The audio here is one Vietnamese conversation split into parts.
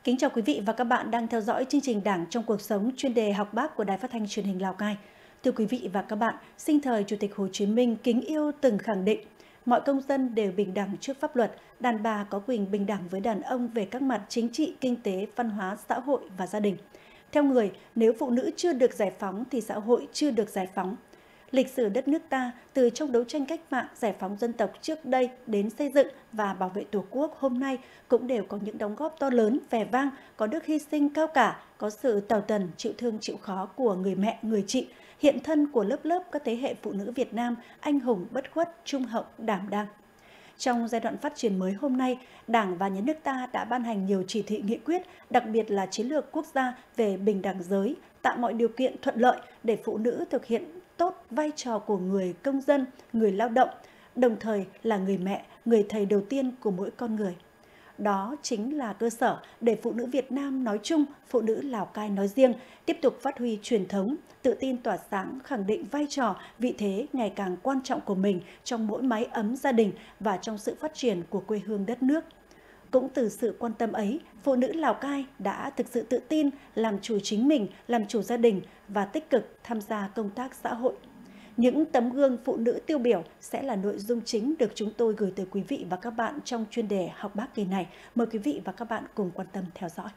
Kính chào quý vị và các bạn đang theo dõi chương trình Đảng trong cuộc sống chuyên đề học bác của Đài Phát thanh Truyền hình Lào Cai. Thưa quý vị và các bạn, sinh thời Chủ tịch Hồ Chí Minh kính yêu từng khẳng định mọi công dân đều bình đẳng trước pháp luật, đàn bà có quyền bình đẳng với đàn ông về các mặt chính trị, kinh tế, văn hóa, xã hội và gia đình. Theo người, nếu phụ nữ chưa được giải phóng thì xã hội chưa được giải phóng. Lịch sử đất nước ta từ trong đấu tranh cách mạng giải phóng dân tộc trước đây đến xây dựng và bảo vệ Tổ quốc hôm nay cũng đều có những đóng góp to lớn, vẻ vang, có đức hy sinh cao cả, có sự tảo tần, chịu thương chịu khó của người mẹ, người chị, hiện thân của lớp lớp các thế hệ phụ nữ Việt Nam anh hùng bất khuất, trung hậu, đảm đang. Trong giai đoạn phát triển mới hôm nay, Đảng và Nhà nước ta đã ban hành nhiều chỉ thị nghị quyết, đặc biệt là chiến lược quốc gia về bình đẳng giới, tạo mọi điều kiện thuận lợi để phụ nữ thực hiện tốt vai trò của người công dân, người lao động, đồng thời là người mẹ, người thầy đầu tiên của mỗi con người. Đó chính là cơ sở để phụ nữ Việt Nam nói chung, phụ nữ Lào Cai nói riêng tiếp tục phát huy truyền thống, tự tin tỏa sáng, khẳng định vai trò, vị thế ngày càng quan trọng của mình trong mỗi mái ấm gia đình và trong sự phát triển của quê hương đất nước. Cũng từ sự quan tâm ấy, phụ nữ Lào Cai đã thực sự tự tin làm chủ chính mình, làm chủ gia đình và tích cực tham gia công tác xã hội. Những tấm gương phụ nữ tiêu biểu sẽ là nội dung chính được chúng tôi gửi tới quý vị và các bạn trong chuyên đề học bác kỳ này. Mời quý vị và các bạn cùng quan tâm theo dõi.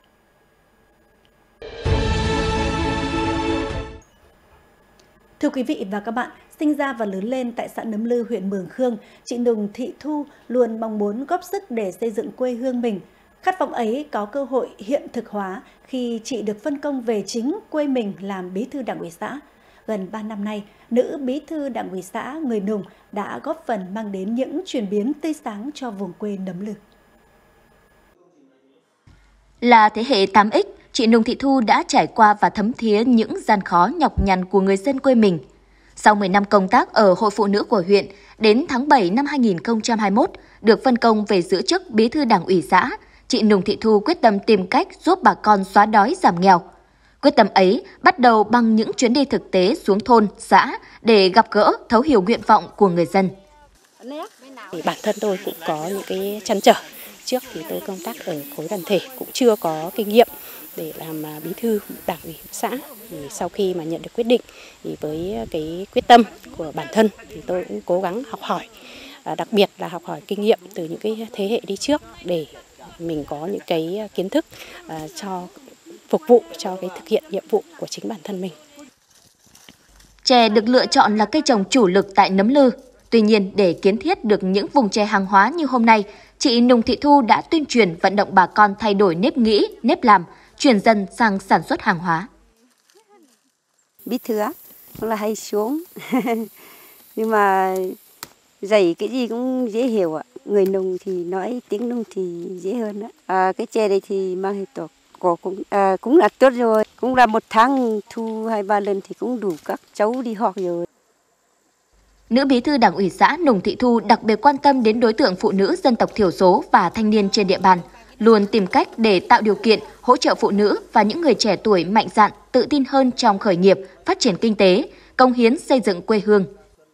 Thưa quý vị và các bạn, sinh ra và lớn lên tại xã Nấm Lư, huyện Mường Khương, chị Nùng Thị Thu luôn mong muốn góp sức để xây dựng quê hương mình. Khát vọng ấy có cơ hội hiện thực hóa khi chị được phân công về chính quê mình làm bí thư Đảng ủy xã. Gần 3 năm nay, nữ bí thư Đảng ủy xã người Nùng đã góp phần mang đến những chuyển biến tươi sáng cho vùng quê Nấm Lư. Là thế hệ 8X, chị Nùng Thị Thu đã trải qua và thấm thía những gian khó nhọc nhằn của người dân quê mình. Sau 10 năm công tác ở Hội Phụ nữ của huyện, đến tháng 7 năm 2021, được phân công về giữ chức bí thư Đảng ủy xã, chị Nùng Thị Thu quyết tâm tìm cách giúp bà con xóa đói giảm nghèo. Quyết tâm ấy bắt đầu bằng những chuyến đi thực tế xuống thôn, xã để gặp gỡ, thấu hiểu nguyện vọng của người dân. Bản thân tôi cũng có những cái trăn trở. Trước thì tôi công tác ở khối đoàn thể cũng chưa có kinh nghiệm để làm bí thư Đảng ủy xã. Thì sau khi mà nhận được quyết định thì với cái quyết tâm của bản thân thì tôi cũng cố gắng học hỏi, đặc biệt là học hỏi kinh nghiệm từ những cái thế hệ đi trước để mình có những cái kiến thức phục vụ cho cái thực hiện nhiệm vụ của chính bản thân mình. Chè được lựa chọn là cây trồng chủ lực tại Nấm Lư. Tuy nhiên, để kiến thiết được những vùng chè hàng hóa như hôm nay, chị Nùng Thị Thu đã tuyên truyền vận động bà con thay đổi nếp nghĩ, nếp làm, chuyển dần sang sản xuất hàng hóa. Bí thư á, là hay xuống, nhưng mà dạy cái gì cũng dễ hiểu ạ. Người Nùng thì nói tiếng Nùng thì dễ hơn á. Cái chè đây thì mang hệ tổ cũng là tốt rồi, cũng là một tháng thu 2-3 lần thì cũng đủ các cháu đi học rồi. Nữ bí thư Đảng ủy xã Nùng Thị Thu đặc biệt quan tâm đến đối tượng phụ nữ dân tộc thiểu số và thanh niên trên địa bàn, luôn tìm cách để tạo điều kiện hỗ trợ phụ nữ và những người trẻ tuổi mạnh dạn, tự tin hơn trong khởi nghiệp, phát triển kinh tế, cống hiến xây dựng quê hương.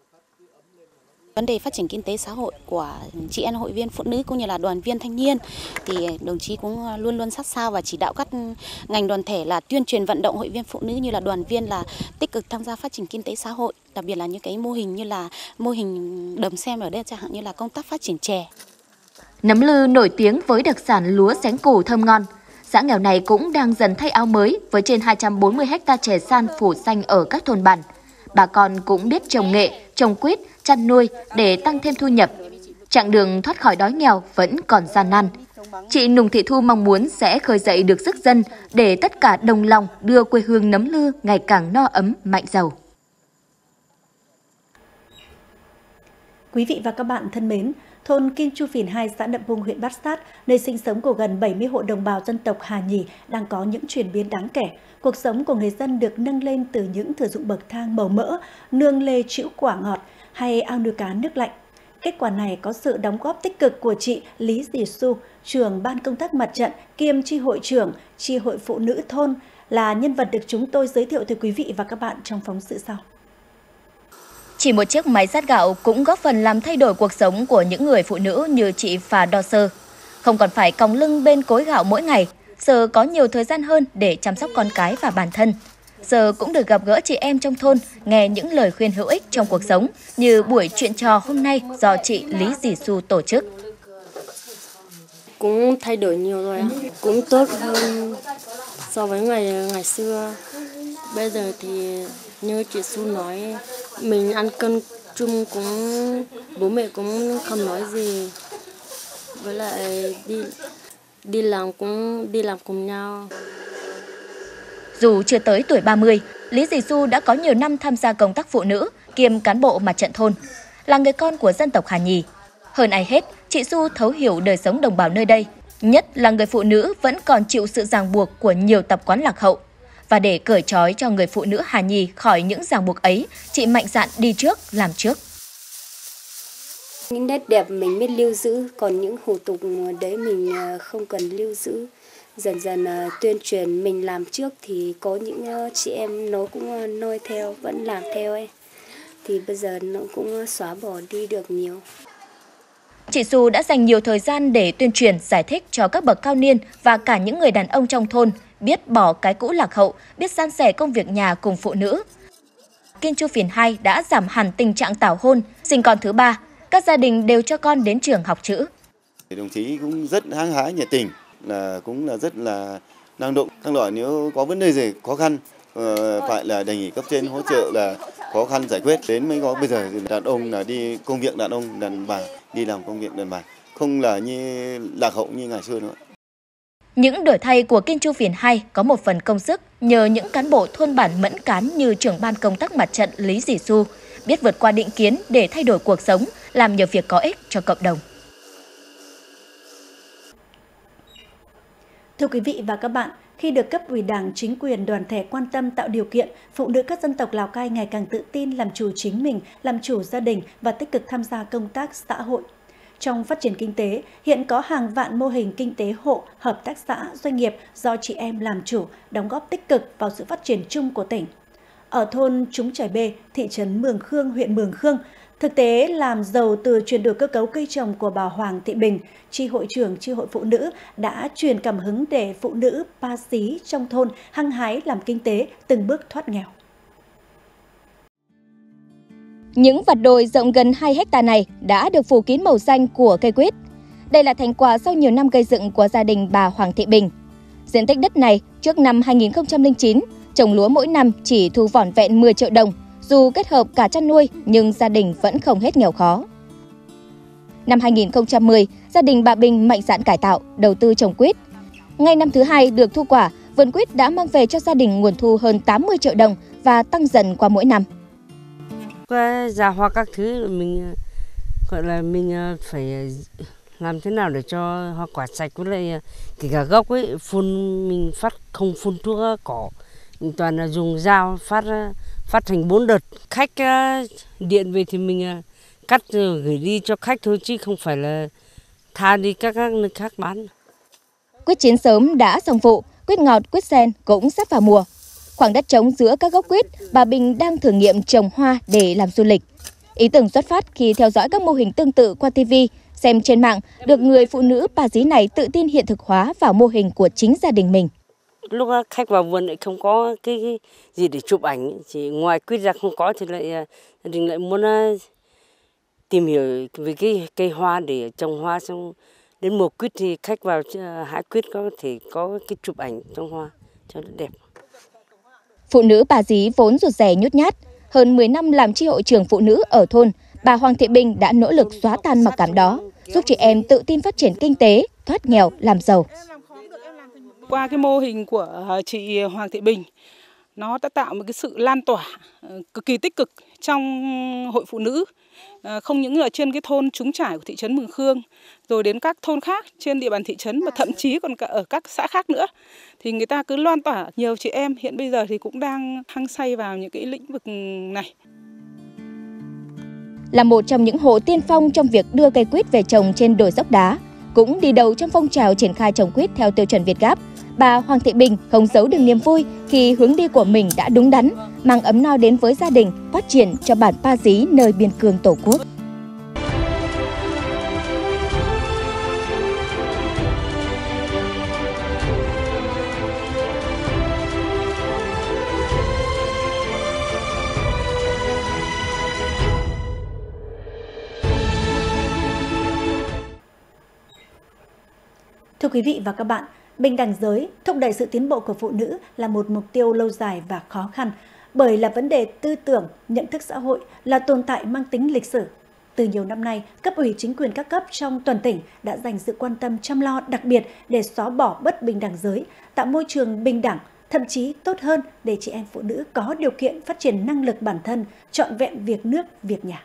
Vấn đề phát triển kinh tế xã hội của chị em hội viên phụ nữ cũng như là đoàn viên thanh niên thì đồng chí cũng luôn luôn sát sao và chỉ đạo các ngành đoàn thể là tuyên truyền vận động hội viên phụ nữ như là đoàn viên là tích cực tham gia phát triển kinh tế xã hội, đặc biệt là những cái mô hình như là mô hình đầm sen ở đây chẳng hạn như là công tác phát triển chè. Nấm Lư nổi tiếng với đặc sản lúa sén củ thơm ngon. Xã nghèo này cũng đang dần thay áo mới với trên 240 ha chè san phủ xanh ở các thôn bản. Bà con cũng biết trồng nghệ, trồng quýt, chăn nuôi để tăng thêm thu nhập. Chặng đường thoát khỏi đói nghèo vẫn còn gian nan. Chị Nùng Thị Thu mong muốn sẽ khơi dậy được sức dân để tất cả đồng lòng đưa quê hương Nấm Lư ngày càng no ấm, mạnh giàu. Quý vị và các bạn thân mến, thôn Kim Chu Phìn 2, xã Nậm Hung, huyện Bát Sát, nơi sinh sống của gần 70 hộ đồng bào dân tộc Hà Nhì đang có những chuyển biến đáng kể. Cuộc sống của người dân được nâng lên từ những thửa ruộng bậc thang màu mỡ, nương lê trĩu quả ngọt hay ao nuôi cá nước lạnh. Kết quả này có sự đóng góp tích cực của chị Lý Dì Su, trưởng ban công tác mặt trận kiêm chi hội trưởng chi hội phụ nữ thôn, là nhân vật được chúng tôi giới thiệu tới quý vị và các bạn trong phóng sự sau. Chỉ một chiếc máy sát gạo cũng góp phần làm thay đổi cuộc sống của những người phụ nữ như chị Phà Đo Sơ. Không còn phải còng lưng bên cối gạo mỗi ngày, giờ có nhiều thời gian hơn để chăm sóc con cái và bản thân. Giờ cũng được gặp gỡ chị em trong thôn, nghe những lời khuyên hữu ích trong cuộc sống như buổi chuyện trò hôm nay do chị Lý Dì Xu tổ chức. Cũng thay đổi nhiều rồi, cũng tốt hơn so với ngày xưa. Bây giờ thì như chị Xu nói, mình ăn cơm chung cũng bố mẹ cũng không nói gì, với lại đi làm cũng đi làm cùng nhau. Dù chưa tới tuổi 30, Lý Dì Xu đã có nhiều năm tham gia công tác phụ nữ, kiêm cán bộ mặt trận thôn. Là người con của dân tộc Hà Nhì. Hơn ai hết, chị Xu thấu hiểu đời sống đồng bào nơi đây, nhất là người phụ nữ vẫn còn chịu sự ràng buộc của nhiều tập quán lạc hậu. Và để cởi trói cho người phụ nữ Hà Nhì khỏi những ràng buộc ấy, chị mạnh dạn đi trước, làm trước. Những nét đẹp mình biết lưu giữ, còn những hủ tục đấy mình không cần lưu giữ. Dần dần tuyên truyền mình làm trước thì có những chị em nó cũng noi theo, vẫn làm theo ấy. Thì bây giờ nó cũng xóa bỏ đi được nhiều. Chị Xu đã dành nhiều thời gian để tuyên truyền, giải thích cho các bậc cao niên và cả những người đàn ông trong thôn biết bỏ cái cũ lạc hậu, biết san sẻ công việc nhà cùng phụ nữ. Kiên Chu Phiền 2 đã giảm hẳn tình trạng tảo hôn, sinh con thứ 3. Các gia đình đều cho con đến trường học chữ. Đồng chí cũng rất hăng hái, nhiệt tình, cũng là rất là năng động. Các loại nếu có vấn đề gì khó khăn phải là đề nghị cấp trên hỗ trợ là khó khăn giải quyết. Đến mới có bây giờ đàn ông là đi công việc đàn ông, đàn bà đi làm công việc đàn bà, không là như lạc hậu như ngày xưa nữa. Những đổi thay của Kiên Chu Phiền 2 có một phần công sức nhờ những cán bộ thôn bản mẫn cán như trưởng ban công tác mặt trận Lý Dì Xu, biết vượt qua định kiến để thay đổi cuộc sống, làm nhiều việc có ích cho cộng đồng. Thưa quý vị và các bạn, khi được cấp ủy Đảng, chính quyền, đoàn thể quan tâm tạo điều kiện, phụ nữ các dân tộc Lào Cai ngày càng tự tin làm chủ chính mình, làm chủ gia đình và tích cực tham gia công tác xã hội. Trong phát triển kinh tế, hiện có hàng vạn mô hình kinh tế hộ, hợp tác xã, doanh nghiệp do chị em làm chủ, đóng góp tích cực vào sự phát triển chung của tỉnh. Ở thôn Trúng Chải Bê, thị trấn Mường Khương, huyện Mường Khương, thực tế làm giàu từ chuyển đổi cơ cấu cây trồng của bà Hoàng Thị Bình, chi hội trưởng chi hội phụ nữ đã truyền cảm hứng để phụ nữ Pa Xí trong thôn hăng hái làm kinh tế, từng bước thoát nghèo. Những vặt đồi rộng gần 2 hectare này đã được phủ kín màu xanh của cây quýt. Đây là thành quả sau nhiều năm gây dựng của gia đình bà Hoàng Thị Bình. Diện tích đất này trước năm 2009, trồng lúa mỗi năm chỉ thu vỏn vẹn 10 triệu đồng. Dù kết hợp cả chăn nuôi nhưng gia đình vẫn không hết nghèo khó. Năm 2010, gia đình bà Bình mạnh dạn cải tạo, đầu tư trồng quýt. Ngay năm thứ 2 được thu quả, vườn quýt đã mang về cho gia đình nguồn thu hơn 80 triệu đồng và tăng dần qua mỗi năm. Qua giá hoa các thứ mình gọi là mình phải làm thế nào để cho hoa quả sạch, với lại kể cả gốc ấy mình không phun thuốc cỏ, mình toàn là dùng dao phát thành 4 đợt. Khách điện về thì mình cắt rồi gửi đi cho khách thôi, chứ không phải là tha đi các nơi khác bán. Quýt chín sớm đã xong vụ, quýt ngọt, quýt sen cũng sắp vào mùa. Khoảng đất trống giữa các gốc quýt, bà Bình đang thử nghiệm trồng hoa để làm du lịch. Ý tưởng xuất phát khi theo dõi các mô hình tương tự qua TV, xem trên mạng, được người phụ nữ Pa Xí này tự tin hiện thực hóa vào mô hình của chính gia đình mình. Lúc khách vào vườn lại không có cái gì để chụp ảnh, chỉ ngoài quýt ra không có thì lại gia đình lại muốn tìm hiểu về cái cây hoa để trồng hoa, xong đến mùa quýt thì khách vào hái quýt có thể có cái chụp ảnh trong hoa cho nó đẹp. Phụ nữ Pa Xí vốn rụt rè nhút nhát, hơn 10 năm làm chi hội trưởng phụ nữ ở thôn, bà Hoàng Thị Bình đã nỗ lực xóa tan mặc cảm đó, giúp chị em tự tin phát triển kinh tế, thoát nghèo, làm giàu. Qua cái mô hình của chị Hoàng Thị Bình, nó đã tạo một cái sự lan tỏa cực kỳ tích cực trong hội phụ nữ, không những ở trên cái thôn Trúng Chải của thị trấn Mường Khương, rồi đến các thôn khác trên địa bàn thị trấn, mà thậm chí còn cả ở các xã khác nữa. Thì người ta cứ loan tỏa, nhiều chị em hiện bây giờ thì cũng đang hăng say vào những cái lĩnh vực này. Là một trong những hộ tiên phong trong việc đưa cây quýt về trồng trên đồi dốc đá, cũng đi đầu trong phong trào triển khai trồng quýt theo tiêu chuẩn Việt Gáp, bà Hoàng Thị Bình không giấu được niềm vui khi hướng đi của mình đã đúng đắn, mang ấm no đến với gia đình, phát triển cho bản Pa Xí nơi biên cương Tổ quốc. Thưa quý vị và các bạn, bình đẳng giới, thúc đẩy sự tiến bộ của phụ nữ là một mục tiêu lâu dài và khó khăn, bởi là vấn đề tư tưởng, nhận thức xã hội, là tồn tại mang tính lịch sử. Từ nhiều năm nay, cấp ủy chính quyền các cấp trong toàn tỉnh đã dành sự quan tâm chăm lo đặc biệt để xóa bỏ bất bình đẳng giới, tạo môi trường bình đẳng, thậm chí tốt hơn để chị em phụ nữ có điều kiện phát triển năng lực bản thân, trọn vẹn việc nước, việc nhà.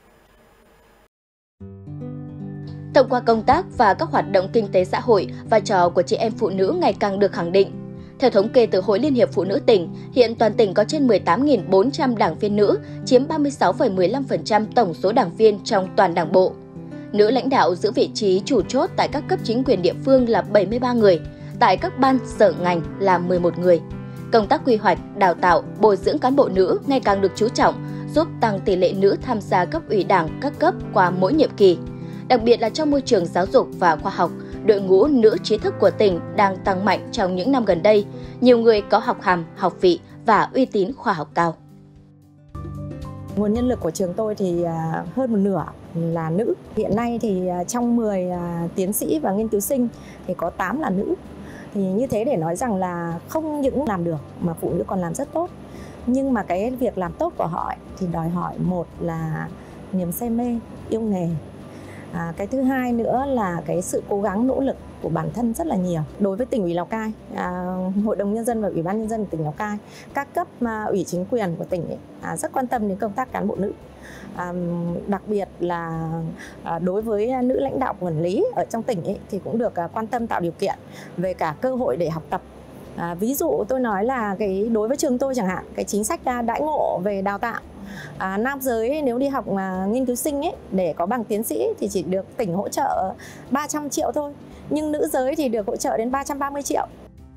Thông qua công tác và các hoạt động kinh tế xã hội, vai trò của chị em phụ nữ ngày càng được khẳng định. Theo thống kê từ Hội Liên hiệp Phụ nữ tỉnh, hiện toàn tỉnh có trên 18.400 đảng viên nữ, chiếm 36,15% tổng số đảng viên trong toàn đảng bộ. Nữ lãnh đạo giữ vị trí chủ chốt tại các cấp chính quyền địa phương là 73 người, tại các ban sở ngành là 11 người. Công tác quy hoạch, đào tạo, bồi dưỡng cán bộ nữ ngày càng được chú trọng, giúp tăng tỷ lệ nữ tham gia cấp ủy đảng các cấp qua mỗi nhiệm kỳ. Đặc biệt là trong môi trường giáo dục và khoa học, đội ngũ nữ trí thức của tỉnh đang tăng mạnh trong những năm gần đây. Nhiều người có học hàm, học vị và uy tín khoa học cao. Nguồn nhân lực của trường tôi thì hơn một nửa là nữ. Hiện nay thì trong 10 tiến sĩ và nghiên cứu sinh thì có 8 là nữ. Thì như thế để nói rằng là không những làm được mà phụ nữ còn làm rất tốt. Nhưng mà cái việc làm tốt của họ thì đòi hỏi một là niềm say mê, yêu nghề. Cái thứ hai nữa là cái sự cố gắng nỗ lực của bản thân rất là nhiều. Đối với tỉnh ủy Lào Cai, Hội đồng Nhân dân và Ủy ban Nhân dân tỉnh Lào Cai, các cấp ủy chính quyền của tỉnh rất quan tâm đến công tác cán bộ nữ. Đặc biệt là đối với nữ lãnh đạo quản lý ở trong tỉnh thì cũng được quan tâm tạo điều kiện về cả cơ hội để học tập. Ví dụ tôi nói là đối với trường tôi chẳng hạn, cái chính sách đãi ngộ về đào tạo. Nam giới nếu đi học nghiên cứu sinh để có bằng tiến sĩ thì chỉ được tỉnh hỗ trợ 300 triệu thôi. Nhưng nữ giới thì được hỗ trợ đến 330 triệu.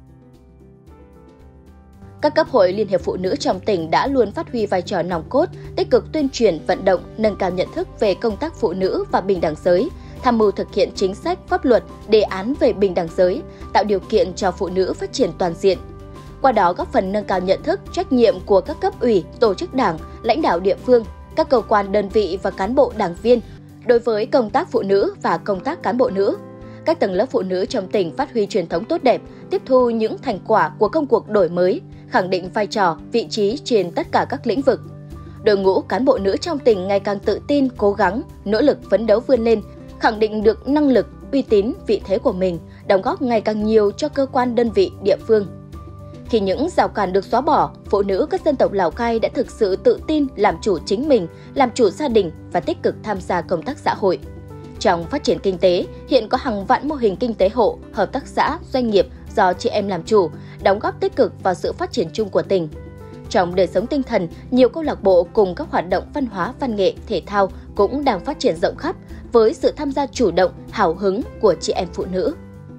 Các cấp hội Liên hiệp Phụ nữ trong tỉnh đã luôn phát huy vai trò nòng cốt, tích cực tuyên truyền, vận động, nâng cao nhận thức về công tác phụ nữ và bình đẳng giới, tham mưu thực hiện chính sách, pháp luật, đề án về bình đẳng giới, tạo điều kiện cho phụ nữ phát triển toàn diện. Qua đó góp phần nâng cao nhận thức, trách nhiệm của các cấp ủy, tổ chức đảng, lãnh đạo địa phương, các cơ quan đơn vị và cán bộ đảng viên đối với công tác phụ nữ và công tác cán bộ nữ. Các tầng lớp phụ nữ trong tỉnh phát huy truyền thống tốt đẹp, tiếp thu những thành quả của công cuộc đổi mới, khẳng định vai trò, vị trí trên tất cả các lĩnh vực. Đội ngũ cán bộ nữ trong tỉnh ngày càng tự tin, cố gắng, nỗ lực phấn đấu vươn lên, khẳng định được năng lực, uy tín, vị thế của mình, đóng góp ngày càng nhiều cho cơ quan đơn vị địa phương. Khi những rào cản được xóa bỏ, phụ nữ các dân tộc Lào Cai đã thực sự tự tin làm chủ chính mình, làm chủ gia đình và tích cực tham gia công tác xã hội. Trong phát triển kinh tế, hiện có hàng vạn mô hình kinh tế hộ, hợp tác xã, doanh nghiệp do chị em làm chủ, đóng góp tích cực vào sự phát triển chung của tỉnh. Trong đời sống tinh thần, nhiều câu lạc bộ cùng các hoạt động văn hóa, văn nghệ, thể thao cũng đang phát triển rộng khắp với sự tham gia chủ động, hào hứng của chị em phụ nữ.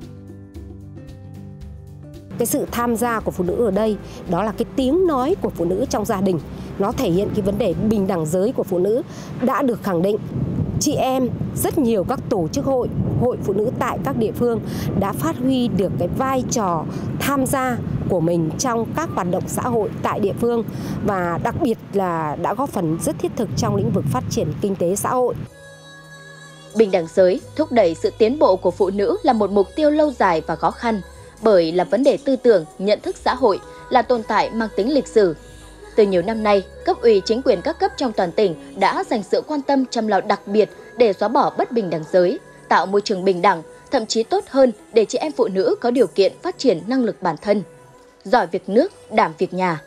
Cái sự tham gia của phụ nữ ở đây đó là cái tiếng nói của phụ nữ trong gia đình. Nó thể hiện cái vấn đề bình đẳng giới của phụ nữ đã được khẳng định. Chị em, rất nhiều các tổ chức hội phụ nữ tại các địa phương đã phát huy được cái vai trò tham gia của mình trong các hoạt động xã hội tại địa phương và đặc biệt là đã góp phần rất thiết thực trong lĩnh vực phát triển kinh tế xã hội. Bình đẳng giới, thúc đẩy sự tiến bộ của phụ nữ là một mục tiêu lâu dài và khó khăn, bởi là vấn đề tư tưởng, nhận thức xã hội, là tồn tại mang tính lịch sử. Từ nhiều năm nay, cấp ủy chính quyền các cấp trong toàn tỉnh đã dành sự quan tâm chăm lo đặc biệt để xóa bỏ bất bình đẳng giới, tạo môi trường bình đẳng, thậm chí tốt hơn để chị em phụ nữ có điều kiện phát triển năng lực bản thân, giỏi việc nước, đảm việc nhà.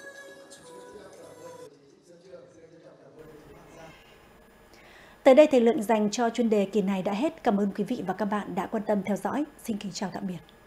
Tới đây thời lượng dành cho chuyên đề kỳ này đã hết. Cảm ơn quý vị và các bạn đã quan tâm theo dõi. Xin kính chào tạm biệt.